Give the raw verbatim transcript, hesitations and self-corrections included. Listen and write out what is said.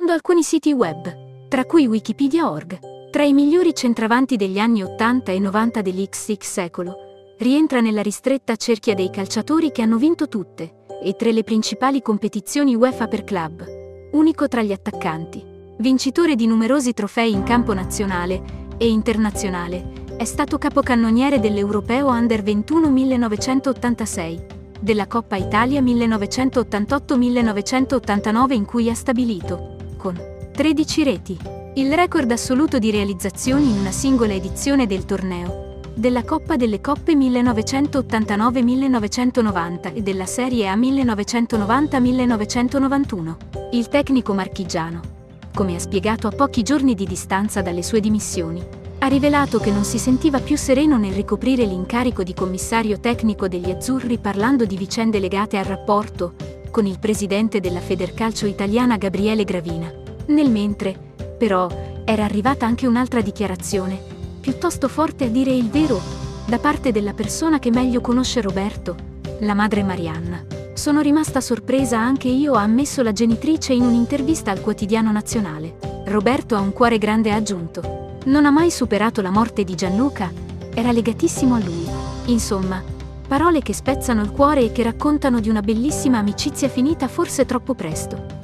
secondo alcuni siti web, tra cui Wikipedia punto org. Tra i migliori centravanti degli anni ottanta e novanta dell'X X secolo, rientra nella ristretta cerchia dei calciatori che hanno vinto tutte e tre le principali competizioni UEFA per club, unico tra gli attaccanti. Vincitore di numerosi trofei in campo nazionale e internazionale, è stato capocannoniere dell'Europeo Under ventuno millenovecentottantasei, della Coppa Italia millenovecentottantotto millenovecentottantanove in cui ha stabilito, con tredici reti, il record assoluto di realizzazioni in una singola edizione del torneo, della Coppa delle Coppe millenovecentottantanove millenovecentonovanta e della Serie A millenovecentonovanta millenovecentonovantuno. Il tecnico marchigiano, come ha spiegato a pochi giorni di distanza dalle sue dimissioni, ha rivelato che non si sentiva più sereno nel ricoprire l'incarico di commissario tecnico degli azzurri parlando di vicende legate al rapporto con il presidente della Federcalcio italiana Gabriele Gravina. Nel mentre, però, era arrivata anche un'altra dichiarazione, piuttosto forte a dire il vero, da parte della persona che meglio conosce Roberto, la madre Marianna. Sono rimasta sorpresa anche io, ha ammesso la genitrice in un'intervista al quotidiano nazionale. Roberto ha un cuore grande, ha aggiunto. Non ha mai superato la morte di Gianluca, era legatissimo a lui. Insomma, parole che spezzano il cuore e che raccontano di una bellissima amicizia finita forse troppo presto.